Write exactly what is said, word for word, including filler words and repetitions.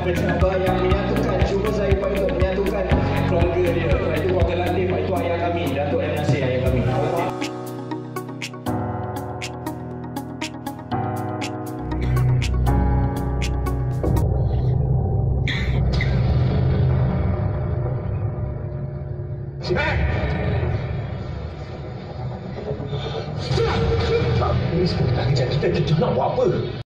Macam abah yang menyatukan, cuba saya upaya untuk menyatukan keluarga dia. Sebab itu keluarga Latif, itu ayah kami, Datuk M. Nasir, ayah kami. Ini sebenarnya kita, kita nak buat apa?